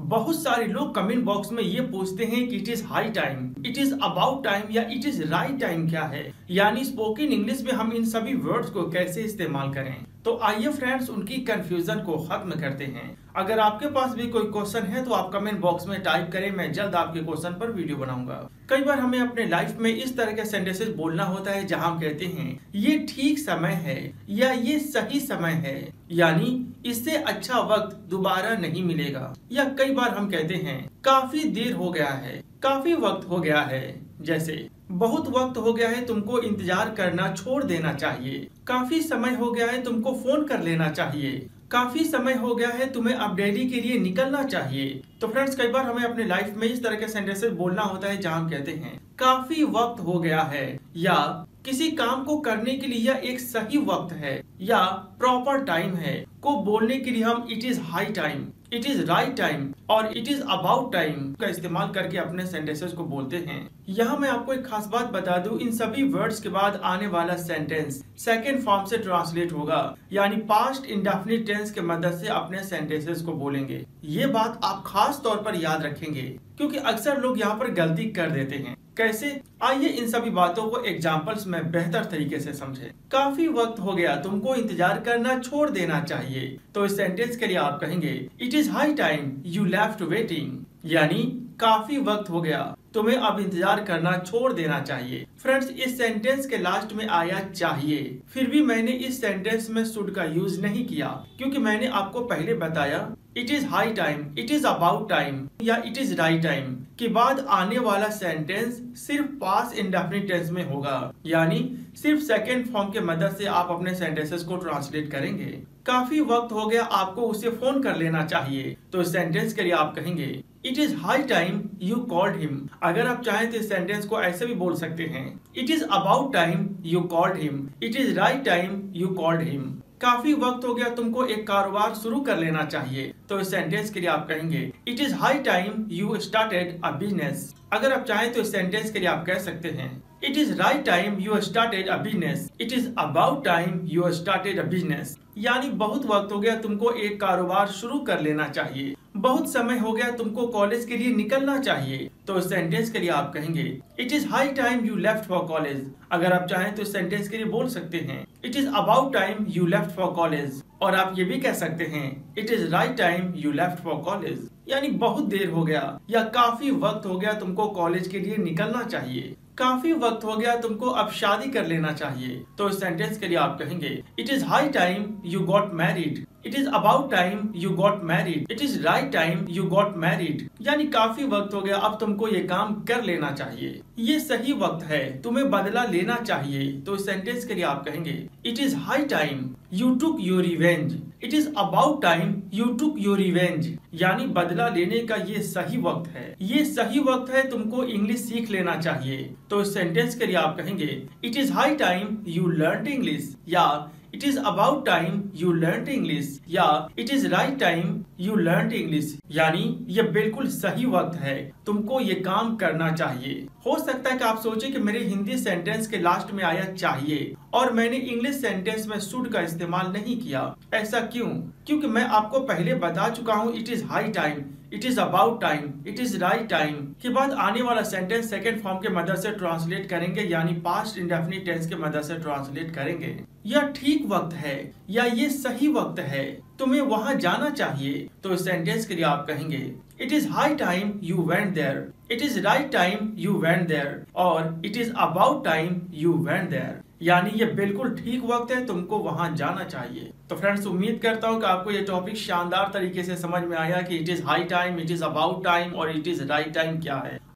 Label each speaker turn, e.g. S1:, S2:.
S1: बहुत सारे लोग कमेंट बॉक्स में ये पूछते हैं कि it is high time, it is about time या इट इज राइट टाइम क्या है, यानी स्पोकन इंग्लिश में हम इन सभी वर्ड्स को कैसे इस्तेमाल करें। तो आइए फ्रेंड्स उनकी कंफ्यूजन को खत्म करते हैं। अगर आपके पास भी कोई क्वेश्चन है तो आप कमेंट बॉक्स में टाइप करें, मैं जल्द आपके क्वेश्चन पर वीडियो बनाऊंगा। कई बार हमें अपने लाइफ में इस तरह के सेंटेंसेस बोलना होता है जहां हम कहते हैं ये ठीक समय है या ये सही समय है, यानी इससे अच्छा वक्त दोबारा नहीं मिलेगा। या कई बार हम कहते हैं काफी देर हो गया है, काफी वक्त हो गया है, जैसे बहुत वक्त हो गया है, तुमको इंतजार करना छोड़ देना चाहिए। काफी समय हो गया है, तुमको फोन कर लेना चाहिए। काफी समय हो गया है, तुम्हें अब डेली के लिए निकलना चाहिए। तो फ्रेंड्स कई बार हमें अपने लाइफ में इस तरह के सेंटेंसेस बोलना होता है जहां हम कहते हैं काफी वक्त हो गया है, या किसी काम को करने के लिए यह एक सही वक्त है या प्रॉपर टाइम है को बोलने के लिए हम it is high time, it is right time और इट इज अबाउट टाइम का इस्तेमाल करके अपने सेंटेंसेस को बोलते हैं। यहाँ मैं आपको एक खास बात बता दूं, इन सभी वर्ड्स के बाद आने वाला सेंटेंस सेकेंड फॉर्म से ट्रांसलेट होगा, यानी पास्ट इंडेफिनिट टेंस के मदद से अपने सेंटेंसेस को बोलेंगे। ये बात आप खास तौर पर याद रखेंगे क्योंकि अक्सर लोग यहाँ पर गलती कर देते हैं। कैसे? आइए इन सभी बातों को एग्जाम्पल्स में बेहतर तरीके से समझें। काफी वक्त हो गया, तुमको इंतजार करना छोड़ देना चाहिए। तो इस सेंटेंस के लिए आप कहेंगे it is high time you left waiting, यानी काफी वक्त हो गया, तुम्हें अब इंतजार करना छोड़ देना चाहिए। फ्रेंड्स इस सेंटेंस के लास्ट में आया चाहिए, फिर भी मैंने इस सेंटेंस में शुड का यूज नहीं किया क्योंकि मैंने आपको पहले बताया it is high time, it is about time या इट इज राइट टाइम के बाद आने वाला सेंटेंस सिर्फ पास्ट इंडेफिनिट टेंस में होगा, यानी सिर्फ सेकेंड फॉर्म के मदद से आप अपने सेंटेंसेस को ट्रांसलेट करेंगे। काफी वक्त हो गया, आपको उसे फोन कर लेना चाहिए। तो इस सेंटेंस के लिए आप कहेंगे it is high time you called him. अगर आप चाहें तो इस सेंटेंस को ऐसे भी बोल सकते हैं it is about time you called him, it is right time you called him. काफी वक्त हो गया, तुमको एक कारोबार शुरू कर लेना चाहिए। तो इस सेंटेंस के लिए आप कहेंगे it is high time you started a business. अगर आप चाहें तो इस सेंटेंस के लिए आप कह सकते हैं it is right time you started a business, it is about time you started a business, यानी बहुत वक्त हो गया, तुमको एक कारोबार शुरू कर लेना चाहिए। बहुत समय हो गया, तुमको कॉलेज के लिए निकलना चाहिए। तो इस सेंटेंस के लिए आप कहेंगे it is high time you left for college. अगर आप चाहें तो इस सेंटेंस के लिए बोल सकते हैं it is about time you left for college, और आप ये भी कह सकते हैं it is right time you left for college, यानी बहुत देर हो गया या काफी वक्त हो गया, तुमको कॉलेज के लिए निकलना चाहिए। काफी वक्त हो गया, तुमको अब शादी कर लेना चाहिए। तो इस सेंटेंस के लिए आप कहेंगे it is high time you got married, it is about time you got married, it is right time you got married, यानी काफी वक्त हो गया, अब तुमको ये काम कर लेना चाहिए। ये सही वक्त है, तुम्हें बदला लेना चाहिए। तो इस सेंटेंस के लिए आप कहेंगे it is high time you took your revenge, it is about time you took your revenge, यानी बदला लेने का ये सही वक्त है। ये सही वक्त है, तुमको इंग्लिश सीख लेना चाहिए। तो इस सेंटेंस के लिए आप कहेंगे it is high time you learn English, या it is about time you learn English, या it is right time you learn English, यानी ये बिल्कुल सही वक्त है, तुमको ये काम करना चाहिए। हो सकता है कि आप सोचे कि मेरे हिंदी सेंटेंस के लास्ट में आया चाहिए और मैंने इंग्लिश सेंटेंस में शुड का इस्तेमाल नहीं किया। ऐसा क्यों? क्योंकि मैं आपको पहले बता चुका हूँ it is high time, it is about time, it is right time के बाद आने वाला सेंटेंस सेकेंड फॉर्म के मदद से ट्रांसलेट करेंगे, यानी पास्ट इंडेफिनिट टेंस के मदद से ट्रांसलेट करेंगे। यह ठीक वक्त है या ये सही वक्त है, तुम्हें वहां जाना चाहिए। तो इस सेंटेंस के लिए आप कहेंगे it is high time you went there, it is right time you went there, और it is about time you went there, यानी ये बिल्कुल ठीक वक्त है, तुमको वहां जाना चाहिए। तो फ्रेंड्स उम्मीद करता हूँ कि आपको ये टॉपिक शानदार तरीके से समझ में आया कि it is high time, it is about time और इट इज राइट टाइम क्या है।